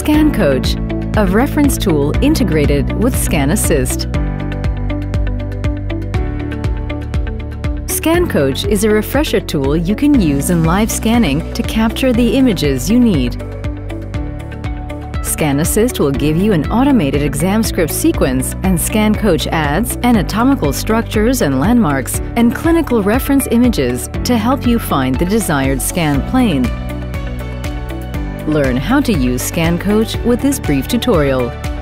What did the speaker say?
Scan Coach, a reference tool integrated with Scan Assist. Scan Coach is a refresher tool you can use in live scanning to capture the images you need. Scan Assist will give you an automated exam script sequence, and Scan Coach adds anatomical structures and landmarks and clinical reference images to help you find the desired scan plane. Learn how to use Scan Coach with this brief tutorial.